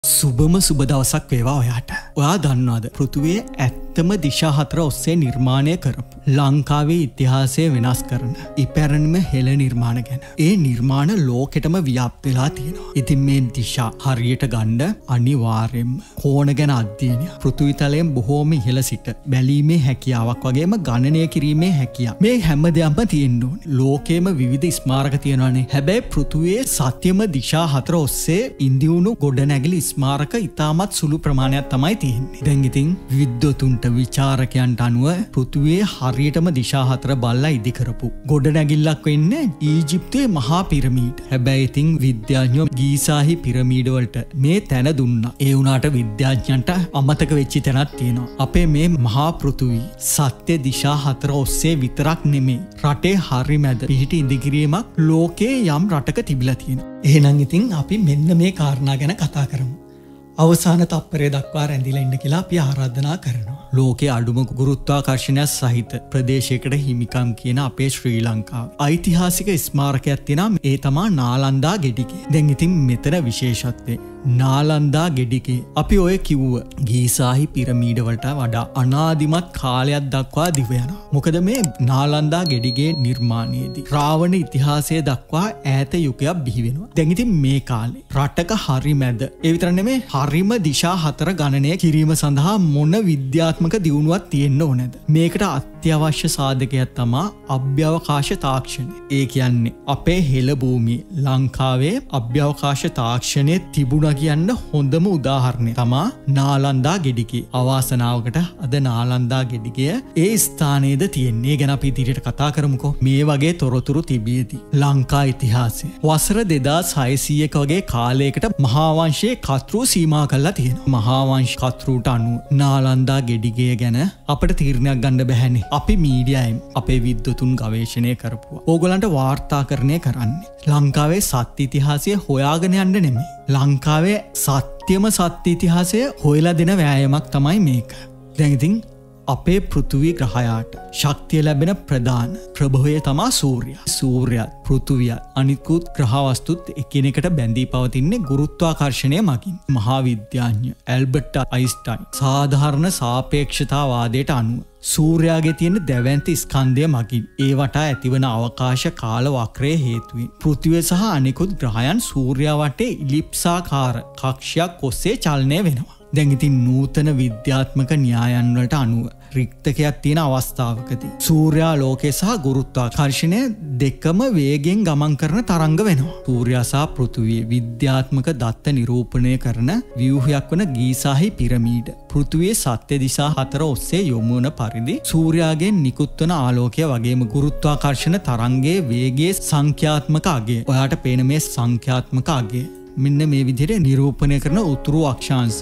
සුබම සුබ දවසක් වේවා ඔයාට. ඔයා දන්නවද පෘථුවියේ ඇත්තම දිශා හතර ඔස්සේ නිර්මාණය කරපු ලංකාවේ ඉතිහාසය වෙනස් කරන ඉපැරණිම හෙළ නිර්මාණ ගැන. ඒ නිර්මාණ ලෝකෙටම ව්‍යාප්ත වෙලා තියෙනවා. ඉතින් මේ දිශා හරියට ගන්න අනිවාර්යෙන්ම කෝණ ගැන අධ්‍යයනය, පෘථුවි තලයෙන් බොහෝම ඉහළ සිට බැලීමේ හැකියාවක් වගේම ගණනය කිරීමේ හැකියාව. මේ හැම දෙයක්ම තියෙන්න ඕනේ. ලෝකෙම විවිධ ස්මාරක තියෙනවානේ. හැබැයි පෘථුවියේ සත්‍යම දිශා හතර ඔස්සේ ඉන්දියුණු ගොඩනැගිලි ස්මාරක ඉතාමත් සුළු ප්‍රමාණයක් තමයි තියෙන්නේ. දැන් ඉතින් විද්වතුන්ට විචාරකයන්ට අනුව පෘථුවියේ හරියටම දිශා හතර බල්ලා ඉදි කරපු ගොඩනැගිල්ලක් වෙන්නේ ඊජිප්තුවේ මහා පිරමීඩ. හැබැයි ඉතින් විද්‍යාඥයෝ ගීසාහි පිරමීඩ වලට මේ තැන දුන්නා. ඒ වුණාට විද්‍යාඥයන්ට අමතක වෙච්ච තැනක් තියෙනවා. අපේ මේ මහා පෘථුවි සත්‍ය දිශා හතර ඔස්සේ විතරක් නෙමෙයි, රටේ හරි මැද පිහිටි ඉදිකිරීමක් ලෝකේ යම් රටක තිබිලා තියෙනවා. එහෙනම් ඉතින් අපි මෙන්න මේ කාරණා ගැන කතා කරමු. අවසාන තප්පරය දක්වා රැඳිලා ඉන්න කියලා අපි ආරාධනා කරනවා. ලෝකයේ අඩුම ගුරුත්වාකර්ෂණය සහිත ප්‍රදේශයකට හිමිකම් කියන අපේ ශ්‍රී ලංකාව ඓතිහාසික ස්මාරකයක් තියෙනවා. ඒ තමයි නාලන්දා ගෙඩිගේ. දැන් ඉතින් මෙතන විශේෂත්වය නාලන්දා ගෙඩිගේ අපි ඔය කිව්ව ගීසාහි පිරමීඩ වලට වඩා අනාදිමත් කාලයක් දක්වා දිව යනවා. මොකද මේ නාලන්දා ගෙඩිගේ නිර්මාණයේදී රාවණ ඉතිහාසය දක්වා ඈත යුගයක් බිහි වෙනවා. දැන් ඉතින් මේ කාලේ රටක හරි මැද ඒ විතර නෙමෙයි හරිම දිශා හතර ගණනය කිරීම සඳහා මොන විද්‍යාත්මක දියුණුවක් තියෙන්න ඕනද? මේකට අත්‍යවශ්‍ය සාධකයක් තමයි අභ්‍යවකාශ තාක්ෂණය. ඒ කියන්නේ අපේ හෙළ භූමියේ ලංකාවේ අභ්‍යවකාශ තාක්ෂණයේ තිබුණා කියන්න හොඳම උදාහරණය තමා නාලන්දා ගෙඩිගේ. අවාසනාවකට අද නාලන්දා ගෙඩිගේ ඒ ස්ථානයේද තියෙන්නේ. ගැන අපි ඉදිරියට කතා කරමුකෝ. මේ වගේ තොරතුරු තිබියදී ලංකා ඉතිහාසය වසර 2600ක වගේ කාලයකට මහාවංශයේ කතෘ සීමා කරලා තියෙනවා. මහාවංශ කතෘට අනුව නාලන්දා ගෙඩිගේ ගැන අපිට තීරණයක් ගන්න බැහැනේ. අපි මීඩියායෙන් අපේ විද්වතුන් ගවේෂණය කරපුවා. ඕගොල්ලන්ට වාර්තාකරණය කරන්නේ ලංකාවේ සත්‍ය ඉතිහාසය හොයාගෙන යන්න නෙමෙයි. ලංකාවේ සත්‍යම සත්‍ය ඉතිහාසය හොයලා දෙන වෑයමක් තමයි මේක. දැන් ඉතින් අපේ පෘථුවි ග්‍රහයාට ශක්තිය ලැබෙන ප්‍රධාන ප්‍රභවය තමා සූර්යයා. සූර්යයාත් පෘථුවියත් අනිකුත් ග්‍රහ වස්තුත් එකිනෙකට බැඳී පවතින්නේ ගුරුත්වාකර්ෂණය මගින්. මහා විද්‍යාඥ ඇල්බර්ට් අයින්ස්ටයින් සාධාරණ සාපේක්ෂතාවාදයට අනුව සූර්යාගේ තියෙන දැවැන්ත ස්කන්ධය මගින් ඒ වටා ඇතිවන අවකාශ කාල වක්‍රයේ හේතුවෙන් පෘථිවිය සහ අනිකුත් ග්‍රහයන් සූර්යා වටේ ඉලිප්සාකාර කක්ෂයක් ඔස්සේ චලනය වෙනවා. දැන් ඉතින් නූතන විද්‍යාත්මක න්‍යායන් වලට අනුව රික්තකයක් තියෙන අවස්ථාවකදී සූර්යා ලෝකයේ සහ ගුරුත්වාකර්ෂණය දෙකම වේගෙන් ගමන් කරන තරංග වෙනවා. සූර්යා සහ පෘථිවිය විද්‍යාත්මක දත්ත නිරූපණය කරන ව්‍යුහයක් වන ගීසාහි පිරමීඩ පෘථිවියේ සත්‍ය දිශා හතර ඔස්සේ යොමු වන පරිදි සූර්යාගෙන් නිකුත් වන ආලෝකය වගේම ගුරුත්වාකර්ෂණ තරංගයේ වේගයේ සංඛ්‍යාත්මක අගය. ඔයාට පේන මේ සංඛ්‍යාත්මක අගය මෙන්න මේ විදිහට නිරූපණය කරන උතුරු අක්ෂාංශ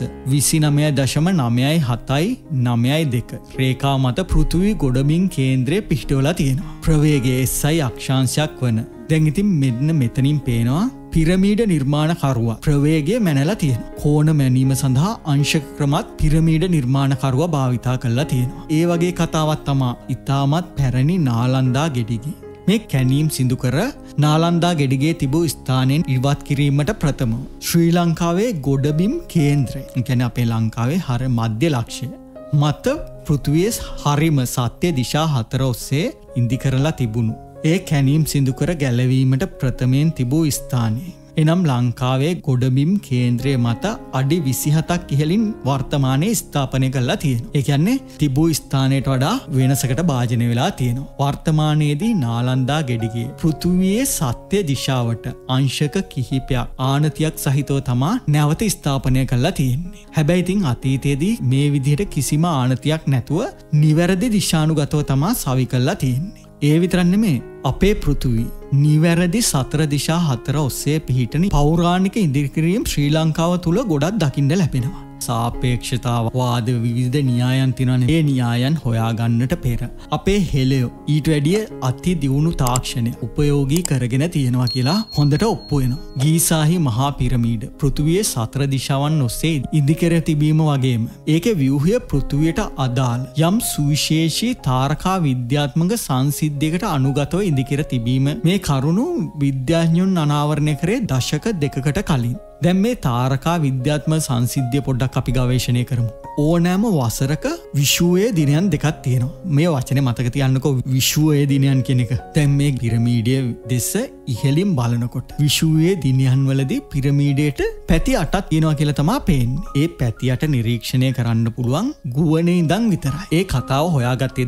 29.979.2 රේඛා මත පෘථිවි ගොඩබිම් කේන්ද්‍රයේ පිහිටවලා තියෙනවා. ප්‍රවේගයේ SI අක්ෂාංශයක් වන. දැන් ඉතින් මෙන්න මෙතනින් පේනවා පිරමීඩ නිර්මාණකරුවා ප්‍රවේගය මැනලා තියෙනවා. කෝණ මැනීම සඳහා අංශක ක්‍රමත් පිරමීඩ නිර්මාණකරුවා භාවිතා කරලා තියෙනවා. ඒ වගේ කතාවක් තමයි ඉතාමත් පැරණි නාලන්දා ගෙඩිගේ. මේ කැනීම් සිදු කර නාලන්දා ගෙඩිගේ තිබූ ස්ථානයෙන් ඉවත් කිරීමට ප්‍රථම ශ්‍රී ලංකාවේ ගොඩබිම් කේන්ද්‍රය, කියන්නේ අපේ ලංකාවේ හර මධ්‍ය ලක්ෂය මත පෘථිවියේ හරිම සත්‍ය දිශා හතර ඔස්සේ ඉදි කරලා තිබුණු ඒ කැනීම් සිදු කර ගැලවීමට ප්‍රථමයෙන් තිබූ ස්ථානය. එනම් ලංකාවේ ගොඩබිම් කේන්ද්‍රය මත අඩි 27ක් ඉහළින් වර්තමානයේ ස්ථාපනය කරලා තියෙනවා. ඒ කියන්නේ තිබූ ස්ථානයට වඩා වෙනසකට භාජනය වෙලා තියෙනවා. වර්තමානයේදී නාලන්දා ගෙඩිගේ පෘථිවියේ සත්‍ය දිශාවට අංශක කිහිපයක් ආනතියක් සහිතව තමා නැවත ස්ථාපනය කරලා තියෙන්නේ. හැබැයි ඉතින් අතීතයේදී මේ විදිහට කිසිම ආනතියක් නැතුව නිවැරදි දිශානුගතව තමා සවි කරලා තියෙන්නේ. ඒ විතරක් නෙමෙයි අපේ පෘථිවි නිවැරදි සතර දිශා හතර ඔස්සේ පිහිටන පෞරාණික ඉදිකිරීම් ශ්‍රී ලංකාව තුල ගොඩක් දකින්න ලැබෙනවා. සාපේක්ෂතාවාද විවිධ න්‍යායන් තියෙනවානේ. ඒ න්‍යායන් හොයාගන්නට පෙර අපේ හෙළයෝ ඊට වැඩිය අති දියුණු තාක්ෂණය උපයෝගී කරගෙන තියෙනවා කියලා හොඳට ඔප්පු වෙනවා. ගීසාහි මහා පිරමීඩ පෘථිවියේ සතර දිශාවන් ඔස්සේ ඉදිකර තිබීම වගේම ඒකේ ව්‍යුහය පෘථිවියට අදාළ යම් සුවිශේෂී තාරකා විද්‍යාත්මක සංසිද්ධියකට අනුගතව ඉදිකර තිබීම මේ කරුණු විද්‍යාඥයන් අනාවරණය කරේ දශක දෙකකට කලින්. දැන් මේ තාරකා විද්‍යාත්මක සංසිද්ධිය පොඩ්ඩක් අපි ගවේෂණය කරමු. ඕනෑම වසරක විෂුවයේ දිනයන් දෙකක් තියෙනවා. මේ වචනේ මතක තියන්නකෝ විෂුවයේ දිනයන් කියන එක. දැන් මේ පිරමීඩයේ දෙස ඉහළින් බලනකොට විෂුවයේ දිනයන් වලදී පිරමීඩයට පැති 8ක් තියෙනවා කියලා තමයි පේන්නේ. ඒ පැති 8 නිරීක්ෂණය කරන්න පුළුවන් ගුවනේ ඉඳන් විතරයි. ඒ කතාව හොයාගත්තේ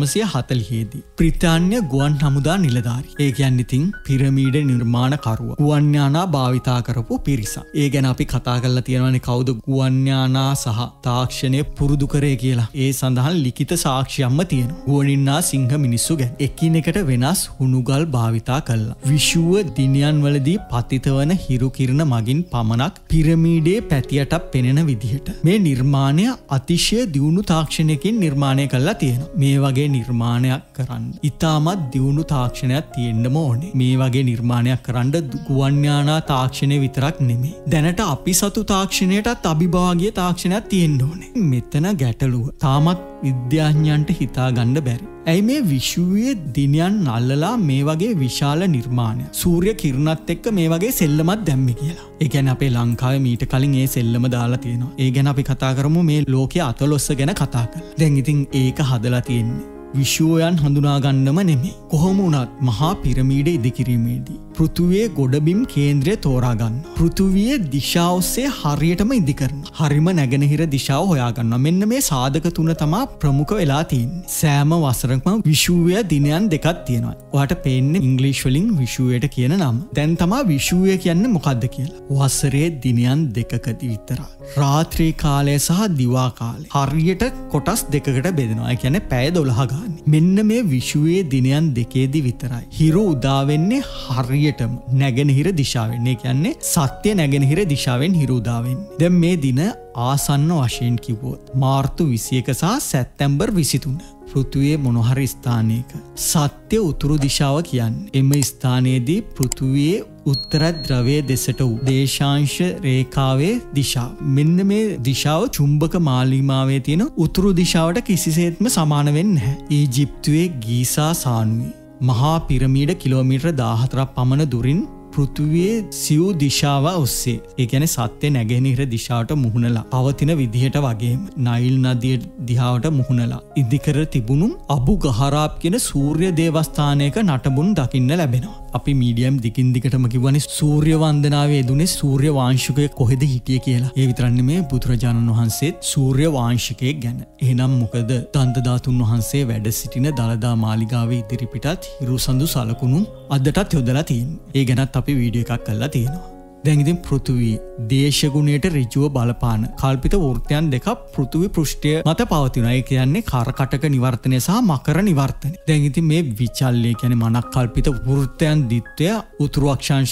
1940 දී. බ්‍රිතාන්‍ය ගුවන් හමුදා නිලධාරී. ඒ කියන්නේ ඉතින් පිරමීඩ නිර්මාණකරුවා. ගුවන් යානා භාවිතා කරපු පිරිසක්. ඒ ගැන අපි කතා කරලා තියෙනවානේ කවුද ගුවන් යානා සහ තාක්ෂණය පුරුදු කරේ කියලා. ඒ සඳහන් ලිඛිත සාක්ෂියක්ම තියෙනවා. ගුවනින්නා සිංහ මිනිස්සු ගැන. එකිනෙකට වෙනස් හුණුගල් භාවිතා කළා. විෂුව දිනයන් වලදී පතිත වන හිරු කිරණ මගින් පමණක් පිරමීඩයේ පැතියටක් පෙනෙන විදිහට. මේ නිර්මාණය අතිශය දියුණු තාක්ෂණයකින් නිර්මාණය කරලා තියෙනවා. මේ වගේ නිර්මාණයක් කරන්න ඉතාමත් දියුණු තාක්ෂණයක් තියෙන්නම ඕනේ. මේ වගේ නිර්මාණයක් කරන්න ගුවන් යානා තාක්ෂණය විතරක් නෙමෙයි. දැනට අපි සතු තාක්ෂණයටත් අභිභාගීය තාක්ෂණයක් තියෙන්න ඕනේ. මෙතන ගැටලුව තාමත් විද්‍යාඥයන්ට හිතා ගන්න බැරි. ඇයි මේ විෂුවයේ දිනයන් අල්ලලා මේ වගේ විශාල නිර්මාණයක් සූර්ය කිරණත් එක්ක මේ වගේ සෙල්ලමක් දැම්මේ කියලා. ඒ කියන්නේ අපේ ලංකාවේ මීට කලින් ඒ සෙල්ලම දාලා තියෙනවා. ඒ ගැන අපි කතා කරමු මේ ලෝකයේ අතලොස්ස ගැන කතා කරලා. දැන් ඉතින් ඒක හදලා තියෙන්නේ විෂුවයන් හඳුනා ගන්නම නෙමෙයි. කොහොම වුණත් මහා පිරමීඩ ඉදිකිරීමේදී පෘථුවියේ ගොඩබිම් කේන්ද්‍රය තෝරා ගන්න. පෘථුවියේ දිශාව ඔස්සේ හරියටම ඉදි කරනවා. හරිම නැගෙනහිර දිශාව හොයා ගන්නවා. මෙන්න මේ සාධක තුන තමයි ප්‍රමුඛ වෙලා තියෙන්නේ. සෑම වසරකම විෂුවය දිනයන් දෙකක් තියෙනවා. ඔයාට පේන්නේ ඉංග්‍රීසි වලින් විෂුවයට කියන නම. දැන් තමයි විෂුවය කියන්නේ මොකද්ද කියලා. වසරේ දිනයන් දෙකකදී විතරයි. රාත්‍රී කාලය සහ දිවා කාලය හරියට කොටස් දෙකකට බෙදෙනවා. ඒ කියන්නේ පැය 12 මෙන්න මේ විෂුවයේ දිනයන් දෙකේදී විතරයි හිරු උදා වෙන්නේ හරියටම නැගෙනහිර දිශාවෙන්. ඒ කියන්නේ සත්‍ය නැගෙනහිර දිශාවෙන් හිරු උදා වෙන්නේ. දැන් මේ දින ආසන්න වශයෙන් කිව්වොත් මාර්තු 21 සහ සැප්තැම්බර් 23 පෘථුවියේ මොනහරි ස්ථානයක සත්‍ය උතුරු දිශාව කියන්නේ. එම ස්ථානයේදී පෘථුවියේ උත්තර ද්‍රවයේ දෙසට වූ දේශාංශ රේඛාවේ දිශාව. මෙන්න මේ දිශාව චුම්බක මාලිමාවේ තියෙන උතුරු දිශාවට කිසිසේත්ම සමාන වෙන්නේ නැහැ. ඊජිප්තුවේ ගීසා සානුවේ මහා පිරමීඩ කිලෝමීටර 14ක් පමණ දුරින් පෘථුවියේ සිව් දිශාව ඔස්සේ ඒ කියන්නේ සත්‍ය නැගෙනහිර දිශාවට මුහුණලා පවතින විදිහට වගේම නයිල් නදිය දිහාවට මුහුණලා ඉදිකර තිබුණු අබු ගහරාබ් කියන සූර්ය දේවස්ථානයක නටබුන් දකින්න ලැබෙනවා. අපි මීඩියම් දිගින් දිගටම කිව්වනේ සූර්ය වන්දනාවේ යෙදුනේ සූර්ය වාංශිකයෙක් කොහෙද හිටියේ කියලා. ඒ විතරක් නෙමෙයි බුදුරජාණන් වහන්සේත් සූර්ය වාංශිකයෙක් ගැන. එහෙනම් මොකද දන්තධාතුන් වහන්සේ වැඩ සිටින දළදා මාලිගාවේ ඉදිරිපිටත් හිරුසඳු සලකුණු අදටත් යොදලා තියෙනවා. ඒ ගැනත් අපි වීඩියෝ එකක් කරලා තියෙනවා. දැන් ඉතින් පෘථුවි දේශගුණයට ඍජුව බලපාන කල්පිත වෘත්තයන් දෙකක් පෘථුවි පෘෂ්ඨය මත පවතිනවා. ඒ කියන්නේ කරකටක නිවර්තනය සහ මකර නිවර්තනය. දැන් ඉතින් මේ විචල්්‍ය කියන්නේ මනක් කල්පිත වෘත්තයන් දිත්වය උතුරු අක්ෂාංශ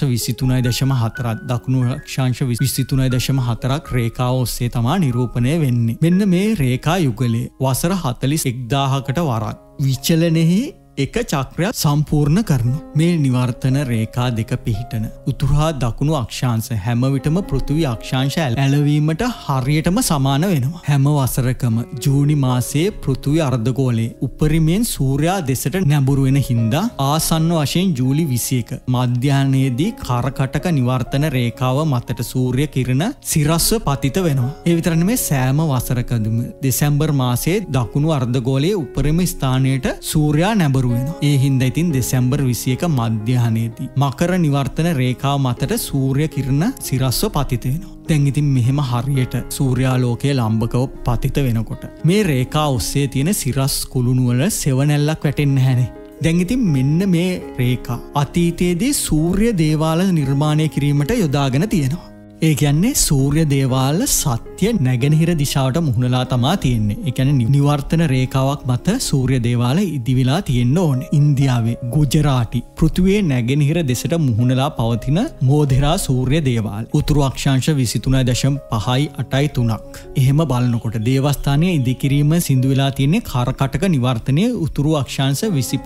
23.4ක් දකුණු අක්ෂාංශ 23.4ක් රේඛාව ඔස්සේ තමයි නිරූපණය වෙන්නේ. මෙන්න මේ රේඛා යුගලයේ වසර 41000කට වරක් විචලනයේ එක චක්‍රයක් සම්පූර්ණ කරනවා. මේ නිවර්තන රේඛා දෙක පිහිටන උතුරා දකුණු අක්ෂාංශ හැම විටම පෘථිවි අක්ෂාංශ ඇලවීමට හරියටම සමාන වෙනවා. හැම වසරකම ජූනි මාසයේ පෘථිවි අර්ධගෝලයේ උපරිමයෙන් සූර්යයා දෙසට නැඹුරු වෙන හින්දා ආසන්න වශයෙන් ජූලි 21 මධ්‍යහ්නයේදී කරකටක නිවර්තන රේඛාව මතට සූර්ය කිරණ සිරස්ව පතිත වෙනවා. ඒ විතර නෙමෙයි සෑම වසරකදීම දෙසැම්බර් මාසයේ දකුණු අර්ධගෝලයේ උපරිම ස්ථානයට සූර්යයා නැඹුරු ඒ හින්දා ඉතින් දෙසැම්බර් 21 මධ්‍යහ්නයේදී මකර නිවර්තන රේඛාව මතට සූර්ය කිරණ සිරස්ව පතිත වෙනවා. දැන් ඉතින් මෙහෙම හරියට සූර්යාලෝකයේ ලම්බකව පතිත වෙනකොට මේ රේඛාව ඔස්සේ තියෙන සිරස් කුළුණු වල සෙවණැල්ලක් වැටෙන්නේ නැහැනේ. දැන් ඉතින් මෙන්න මේ රේඛා අතීතයේදී සූර්ය දේවාල නිර්මාණය කිරීමට යොදාගෙන තියෙනවා. ඒ කියන්නේ සූර්ය දේවාල සත්‍ය නැගෙනහිර දිශාවට මුහුණලා තමා තියෙන්නේ. ඒ කියන්නේ නිවර්තන රේඛාවක් මත සූර්ය දේවාල ඉදිවිලා තියෙන්න ඕනේ. ඉන්දියාවේ ගුජරාටි පෘථිවියේ නැගෙනහිර දෙසට මුහුණලා පවතින මෝධෙරා සූර්ය දේවාල උතුරු අක්ෂාංශ 23.583ක්. එහෙම බලනකොට දේවස්ථානයේ ඉදිකිරීම සිදු වෙලා තියෙන්නේ කරකටක නිවර්තනයේ උතුරු අක්ෂාංශ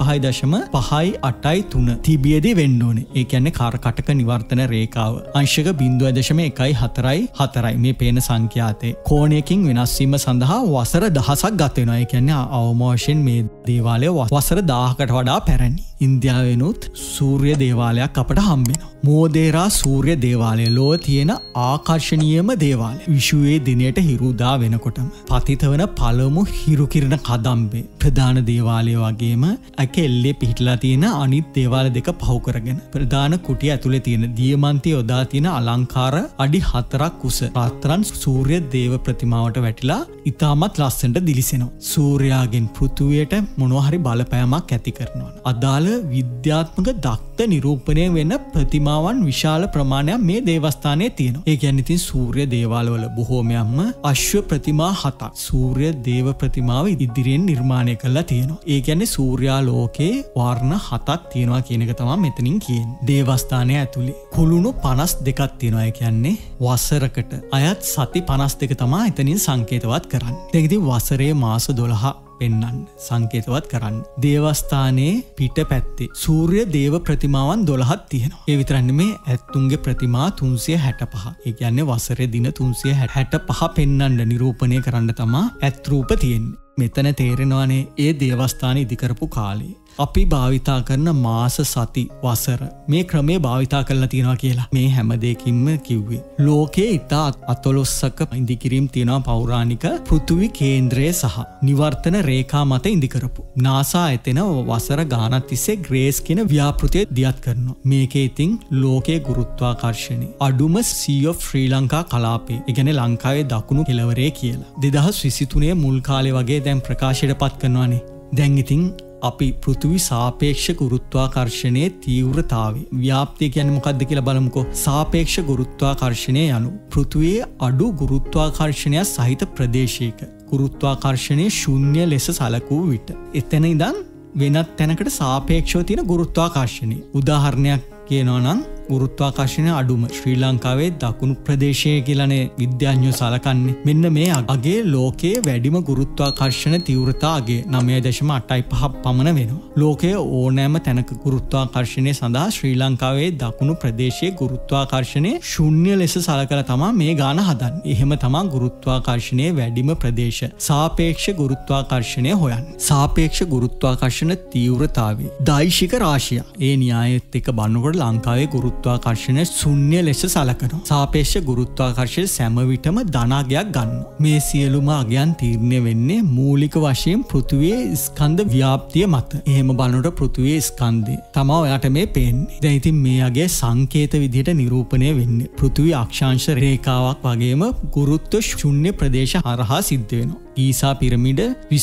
25.583 තිබියදී වෙන්න ඕනේ. ඒ කියන්නේ කරකටක නිවර්තන රේඛාව අංශක 0.144 මේ පේන සංඛ්‍යාතේ කෝණයකින් වෙනස් වීම සඳහා වසර 1000ක් ගත වෙනවා. ඒ කියන්නේ අවම වශයෙන් මේ දේවාලය වසර 1000කට වඩා පැරණි. ඉන්දියාවෙනුත් සූර්ය දේවාලයක් අපට හම්බෙනවා. මෝදේරා සූර්ය දේවාලය ලෝකයේ තියෙන ආකර්ශනීයම දේවාලය. විෂුවේ දිනයට හිරුදා වෙනකොටම පතිත වන පළමු හිරු කිරණ කදම්බේ ප්‍රධාන දේවාලය වගේම එක එල්ලේ පිහිටලා තියෙන අනිත් දේවාල දෙක පහු කරගෙන ප්‍රධාන කුටිය ඇතුලේ තියෙන දියමන්ති යොදා තියෙන අලංකාර අඩි 4ක් උස රත්තරන් සූර්ය දේව ප්‍රතිමාවට වැටිලා ඉතාමත් ලස්සනට දිලිසෙනවා. සූර්යාගෙන් පෘථුවියට මොනවා හරි බලපෑමක් ඇති කරනවා. අදාළ විද්‍යාත්මක දක්ෂ නිරූපණය වෙන ප්‍රතිමාවන් විශාල ප්‍රමාණයක් මේ දේවස්ථානයේ තියෙනවා. ඒ කියන්නේ ඉතින් සූර්ය දේවාලවල බොහෝමයක්ම අශ්ව ප්‍රතිමා 7ක් සූර්ය දේව ප්‍රතිමාව ඉදිරියෙන් නිර්මාණය කරලා තියෙනවා. ඒ කියන්නේ සූර්යා ලෝකේ වර්ණ 7ක් තියෙනවා කියන එක තමයි මෙතනින් කියන්නේ. දේවස්ථානයේ ඇතුලේ කුළුණු 52ක් තියෙනවා. ඒ කියන්නේ වසරකට අයත් සති 52 තමයි එතනින් සංකේතවත් කරන්නේ. දැන් ඉතින් වසරේ මාස 12 පෙන්වන්න සංකේතවත් කරන්න. දේවස්ථානයේ පිටපැත්තේ සූර්ය දේව ප්‍රතිමාවන් 12ක් තියෙනවා. ඒ විතරක් නෙමේ ඇත්තුන්ගේ ප්‍රතිමා 365. ඒ කියන්නේ වසරේ දින 365 පෙන්වන්න නිරූපණය කරන්න තමයි ඇත් රූප තියෙන්නේ. මෙතන තේරෙනවානේ ඒ දේවස්ථාන ඉදි කරපු කාලේ අපි භාවිතා කරන මාස සති වසර මේ ක්‍රමේ භාවිතා කරලා තියෙනවා කියලා. මේ හැම දෙයකින්ම කිව්වේ ලෝකයේ ඉතා අතලොස්සක ඉදිකිරීම් තියෙනවා පෞරාණික පෘථිවි කේන්ද්‍රය සහ නිවර්තන රේඛා මත ඉදි කරපු. NASA එතන වසර ගානක් තිස්සේ ග්‍රේස් කියන ව්‍යාපෘතිය දියත් කරනවා. මේකේ ඉතින් ලෝකයේ ගුරුත්වාකර්ෂණය අඩුම Sea of ශ්‍රී ලංකා කලාපේ. ඒ කියන්නේ ලංකාවේ දකුණු කෙළවරේ කියලා. 2023 මුල් කාලේ වගේ දැන් ප්‍රකාශයට පත් කරනවානේ. දැන් ඉතින් අපි පෘථිවි සාපේක්ෂ ගුරුත්වාකර්ෂණයේ තීව්‍රතාවය ව්‍යාප්තිය කියන්නේ මොකක්ද කියලා බලමුකෝ. සාපේක්ෂ ගුරුත්වාකර්ෂණය යනු පෘථිවියේ අඩු ගුරුත්වාකර්ෂණයක් සහිත ප්‍රදේශයක ගුරුත්වාකර්ෂණය ශූන්‍ය ලෙස සැලකූ විට එතන ඉඳන් වෙනත් තැනකට සාපේක්ෂව තියෙන ගුරුත්වාකර්ෂණය. උදාහරණයක් කියනවා නම් ගුරුත්වාකර්ෂණය අඩුම ශ්‍රී ලංකාවේ දකුණු ප්‍රදේශයේ කියලානේ විද්‍යාඥයෝ සලකන්නේ. මෙන්න මේ අගේ ලෝකයේ වැඩිම ගුරුත්වාකර්ෂණ තීව්‍රතා අගේ 9.85 පමණ වෙනවා. ලෝකයේ ඕනෑම තැනක ගුරුත්වාකර්ෂණය සඳහා ශ්‍රී ලංකාවේ දකුණු ප්‍රදේශයේ ගුරුත්වාකර්ෂණය ශූන්‍ය ලෙස සලකලා තමයි මේ ගාන හදන්නේ. එහෙම තමයි ගුරුත්වාකර්ෂණයේ වැඩිම ප්‍රදේශ සාපේක්ෂ ගුරුත්වාකර්ෂණය හොයන්නේ. සාපේක්ෂ ගුරුත්වාකර්ෂණ තීව්‍රතාවය දෛශික රාශිය. ඒ න්‍යායත් එක්ක බලනකොට ලංකාවේ ගුරුත්වාකර්ෂණය ශූන්‍ය ලෙස සලකනවා. සාපේක්ෂ ගුරුත්වාකර්ෂණය සෑම විටම ධනාගයක් ගන්නවා. මේ සියලුම අගයන් තීරණය වෙන්නේ මූලික වශයෙන් පෘථිවියේ ස්කන්ධ ව්‍යාප්තිය මත. එහෙම බලනකොට පෘථිවියේ ස්කන්ධය තමයි ඔයාට මේ පේන්නේ. දැන් ඉතින් මේ අගේ සංකේත විදිහට නිරූපණය වෙන්නේ පෘථිවි අක්ෂාංශ රේඛාවක් වගේම ගුරුත්ව ශූන්‍ය ප්‍රදේශ හරහා සිද්ධ වෙනවා. ඊසා පිරමිඩ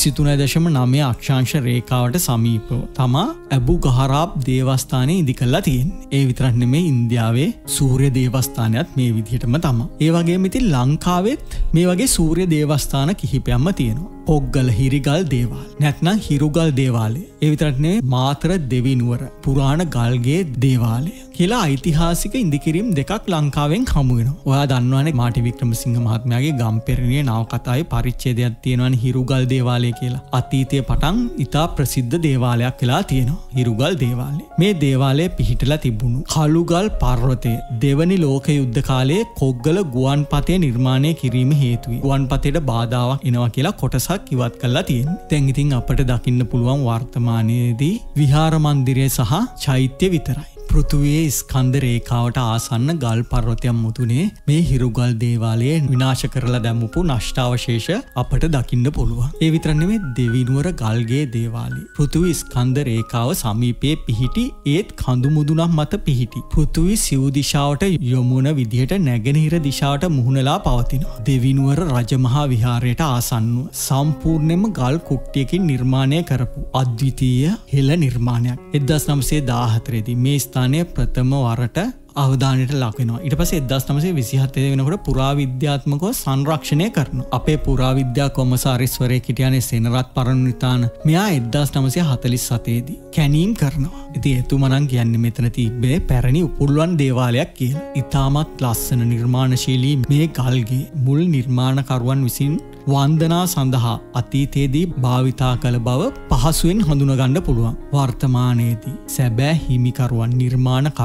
23.9 අක්ෂාංශ රේඛාවට සමීපව තමා ඇබු ගහරාබ් දේවස්ථානයේ ඉදි කරලා තියෙන්නේ. ඒ විතරක් නෙමෙයි ඉන්දියාවේ සූර්ය දේවස්ථානයත් මේ විදිහටම තමයි. ඒ වගේම ඉතින් ලංකාවෙත් මේ වගේ සූර්ය දේවස්ථාන කිහිපයක්ම තියෙනවා. පොග්ගල හිරිගල් දේවාල නැත්නම් හිරුගල් දේවාලය. ඒ විතරක් නෙමෙයි මාතර දෙවිනුවර පුරාණ ගල්ගේ දේවාලය කියලා ඓතිහාසික ඉදිකිරීම් දෙකක් ලංකාවෙන් හමු වෙනවා. ඔයා දන්නවනේ මාටි වික්‍රමසිංහ මහත්මයාගේ ගම්පෙරණියේ නවකතාවේ පරිච්ඡේදයක් තියෙනවනේ හිරුගල් දේවාලය කියලා. අතීතයේ පටන් ඉතා ප්‍රසිද්ධ දේවාලයක් වෙලා තියෙනවා හිරුගල් දේවාලය. මේ දේවාලය පිහිටලා තිබුණු කළුගල් පර්වතය දෙවනි ලෝක යුද්ධ කාලයේ කොග්ගල ගුවන්පතේ නිර්මාණය කිරීම හේතුවෙන් ගුවන්පතේට බාධාවක් එනවා කියලා කොටසක් ඉවත් කරලා තියෙනවා. දැන් ඉතින් අපට දකින්න පුළුවන් වර්තමානයේදී විහාර මන්දිරය සහ චෛත්‍ය විතරයි. පෘථිවියේ ස්කන්ධ රේඛාවට ආසන්න ගල් පර්වතයන් මුතුනේ මේ හිරුගල් දේවාලය විනාශ කරලා දැම්මපු නෂ්ටාවශේෂ අපට දකින්න පුළුවන්. ඒ විතර නෙමෙයි දෙවිනුවර ගල්ගේ දේවාලය. පෘථිවි ස්කන්ධ රේඛාව සමීපයේ පිහිටි ඒත් කඳු මුදුනක් මත පිහිටි. පෘථිවි සිව් දිශාවට යොමුන විදිහට නැගෙනහිර දිශාවට මුහුණලා පවතිනවා. දෙවිනුවර රජමහා විහාරයට ආසන්නව සම්පූර්ණයෙන්ම ගල් කුට්ටියකින් නිර්මාණය කරපු අද්විතීය හෙළ නිර්මාණයක්. 1914 දී මේ ප්‍රථම වරට අවධානයට ලක් වෙනවා. ඊට පස්සේ 1927 වෙනකොට පුරාවිද්‍යාත්මකව සංරක්ෂණය කරනවා. අපේ පුරාවිද්‍යා කොමසාරිස්වරයෙක් හිටියානේ සෙනරත් පරණවිතාන. මෙයා 1947 දී කැනීම් කරනවා. ඉතින් එතුමා නම් කියන්නේ මෙතන තිබ්බේ පැරණි උපුල්වන් දේවාලයක් කියලා. ඉතාමත් ලස්සන නිර්මාණශීලී මේ ගල්ගේ මුල් නිර්මාණකරුවන් විසින් වන්දනා සඳහා අතීතයේදී භාවිතා කළ බව පහසුවෙන් හඳුනගන්න පුළුවන්. වර්තමානයේදී සැබෑ හිමිකරුවන් නිර්මාණකරුවන්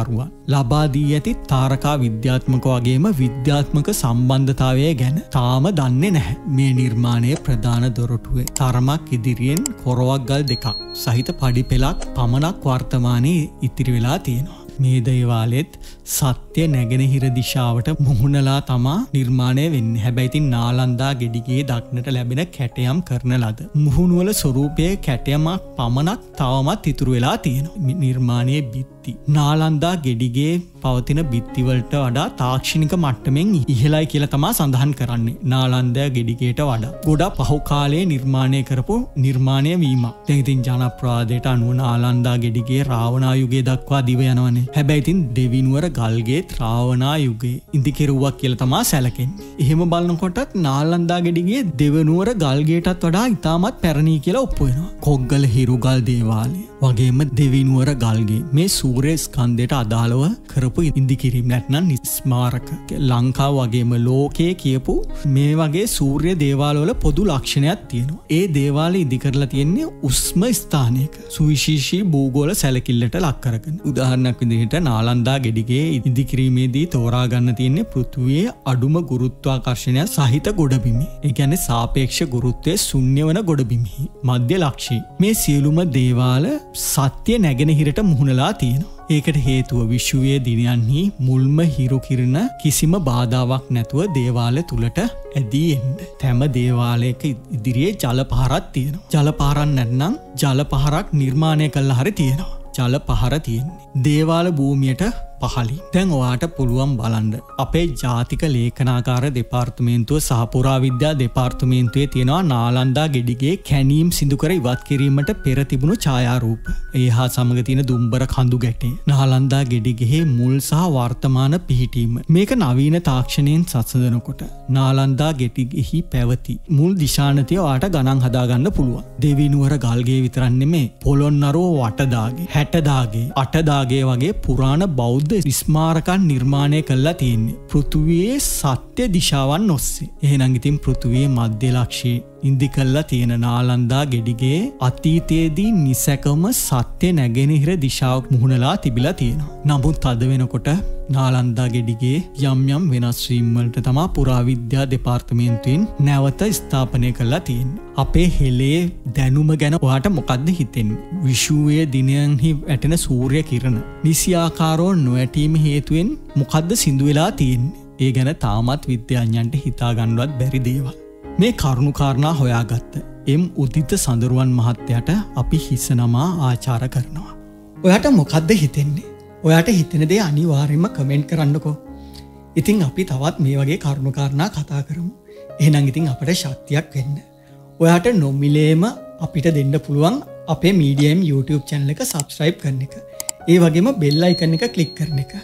ලබා දී ඇති තාරකා විද්‍යාත්මක වගේම විද්‍යාත්මක සම්බන්ධතාවය ගැන තාම දන්නේ නැහැ. මේ නිර්මාණයේ ප්‍රධාන දොරටුවේ තරමක් ඉදිරියෙන් කොරවක් ගල් දෙකක් සහිත පඩි පෙළක් පමණක් වර්තමානයේ ඉතිරි වෙලා තියෙනවා. මේ දේවාලෙත් සත්‍ය නැගෙනහිර දිශාවට මුහුණලා තමා නිර්මාණය වෙන්නේ. හැබැයි ඉතින් නාලන්දා ගෙඩිගේ දක්නට ලැබෙන කැටයම් කරන ලද මුහුණුවල ස්වරූපයේ කැටයමක් පමණක් තවමත් ඉතුරු වෙලා තියෙනවා. නිර්මාණයේ බිත්ති නාලන්දා ගෙඩිගේ පවතින බිත්තිවලට වඩා තාක්ෂණික මට්ටමින් ඉහළයි කියලා තමා සඳහන් කරන්නේ. නාලන්දා ගෙඩිගේට වඩා ගොඩක් පහු කාලයේ නිර්මාණය කරපු නිර්මාණය වීමක්. දැන් ඉතින් ජනප්‍රවාදයට අනුව නාලන්දා ගෙඩිගේ රාවණා යුගයේ දක්වා දිව යනවනේ. හැබැයි ඉතින් දෙවිනුවර ගල්ගේත් රාවණා යුගයේ ඉදි කෙරුවක් කියලා තමා සැලකෙන්නේ. එහෙම බලනකොටත් නාලන්දා ගෙඩිගේ දෙවිනුවර ගල්ගේටත් වඩා ඉතාමත් පැරණි කියලා ඔප්පු වෙනවා. කොග්ගල හිරුගල් දේවාලය වගේම දෙවිනුවර ගල්ගේ මේ සූර්ය ස්කන්ධයට අදාළව කරපු ඉදි කිරීම නැත්නම් ස්මාරක ලංකාව වගේම ලෝකයේ කියපු මේ වගේ සූර්ය දේවාලවල පොදු ලක්ෂණයක් තියෙනවා. ඒ දේවාලය ඉදි කරලා තියෙන්නේ උස්ම ස්ථානයක සුවිශේෂී භූගෝල සැලකිල්ලට ලක් කරගෙන. උදාහරණයක් විදිහට නාලන්දා ගෙඩිගේ ඉදි කිරීමේදී තෝරා ගන්න තියෙන්නේ පෘථුවියේ අඩුම ගුරුත්වාකර්ෂණය සහිත ගොඩබිමේ. ඒ කියන්නේ සාපේක්ෂ ගුරුත්වයේ ශුන්‍ය වන ගොඩබිමෙහි මධ්‍ය ලක්ෂී. මේ සියලුම දේවාල සත්‍ය නැගෙනහිරට මුහුණලා තියෙනවා. ඒකට හේතුව විශ්වයේ දිනයන්හි මුල්ම හිරු කිරණ කිසිම බාධාවක් නැතුව දේවාල තුලට ඇදී එන්න. තැම දේවාලයක ඉදිරියේ ජල පහරක් තියෙනවා. ජල පහරක් නැත්නම් ජල පහරක් නිර්මාණය කළා හරි තියෙනවා. ජල පහර තියෙන්නේ දේවාල භූමියට පහළින්. දැන් ඔයාට පුළුවන් බලන්න අපේ ජාතික ලේඛනාකාර දෙපාර්තමේන්තුව සහ පුරාවිද්‍යා දෙපාර්තමේන්තුවේ තියෙනවා නාලන්දා ගෙඩිගේ කැණීම් සිදු කර ඉවත් කිරීමට පෙර තිබුණු ඡායාරූප. ඒ හා සමග තියෙන දුම්බර කඳු ගැටේ නාලන්දා ගෙඩිගේ මුල් සහ වර්තමාන පිහිටීම. මේක නවීන තාක්ෂණයෙන් සසඳනකොට නාලන්දා ගෙඩිගෙහි පැවති මුල් දිශානතිය ඔයාට ගණන් හදාගන්න පුළුවන්. දෙවිනුවර ගල්ගේ විතරක් නෙමේ පොළොන්නරුව වටදාගේ 60දාගේ 8දාගේ වගේ පුරාණ බෞද්ධ ස්මාරකයන් නිර්මාණය කළා තියෙන්නේ පෘථුවියේ සත්‍ය දිශාවන් ඔස්සේ. එහෙනම් ඉතින් පෘථුවියේ මධ්‍ය ලක්ෂයේ ඉදි කළා තියෙන නාලන්දා ගෙඩිගේ අතීතයේදී නිසැකම සත්‍ය නැගෙනහිර දිශාවක් මුහුණලා තිබිලා තියෙනවා. නමුත් අද වෙනකොට නාලන්දා ගෙඩිගේ යම් යම් වෙනස් වීම් වලට තමයි පුරාවිද්‍යා දෙපාර්තමේන්තුවෙන් නැවත ස්ථාපනය කළා තියෙන්නේ. අපේ හෙළේ දැනුම ගැන ඔයාට මොකද්ද හිතෙන්නේ? විශ්වයේ දිනයන්හි වැටෙන සූර්ය කිරණ නිසියාකාරව නොඇටීම හේතුවෙන් මොකද්ද සිදු වෙලා තියෙන්නේ? ඒ ගැන තාමත් විද්‍යාඥයන්ට හිතා ගන්නවත් බැරි දේවල්. මේ කරුණු කාරණා හොයාගත්ත එම් උදිත සඳරුවන් මහත්තයාට අපි හිස නමා ආචාර කරනවා. ඔයාට මොකද්ද හිතෙන්නේ? ඔයාට හිතෙන දේ අනිවාර්යයෙන්ම කමෙන්ට් කරන්නකෝ. ඉතින් අපි තවත් මේ වගේ කරුණු කාරණා කතා කරමු. එහෙනම් ඉතින් අපිට ශක්තියක් වෙන්න. ඔයාට නොමිලේම අපිට දෙන්න පුළුවන් අපේ මීඩියම් YouTube channel එක subscribe කරන එක. ඒ වගේම bell icon එක click කරන එක.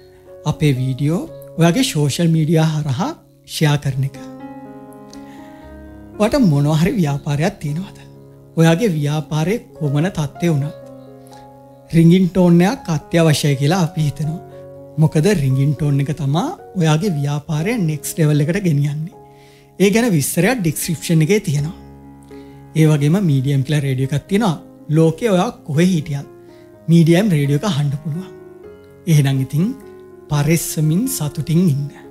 අපේ වීඩියෝ ඔයාගේ social media හරහා share කරන එක. ඔයාට මොනවා හරි ව්‍යාපාරයක් තියෙනවද? ඔයාගේ ව්‍යාපාරේ කොමන තත්ත්වයේ වුණත් රින්ගින් ටෝන් එකක් අත්‍යවශ්‍යයි කියලා අපි හිතනවා. මොකද රින්ගින් ටෝන් එක තමයි ඔයාගේ ව්‍යාපාරය next level එකට ගෙනියන්නේ. ඒ ගැන විස්තරයක් description එකේ තියෙනවා. ඒ වගේම medium කියලා රේඩියෝ එකක් තියෙනවා. ලෝකේ ඔයා කොහේ හිටියත් medium රේඩියෝ එක අහන්න පුළුවන්. එහෙනම් ඉතින් පරිස්සමින් සතුටින් ඉන්න.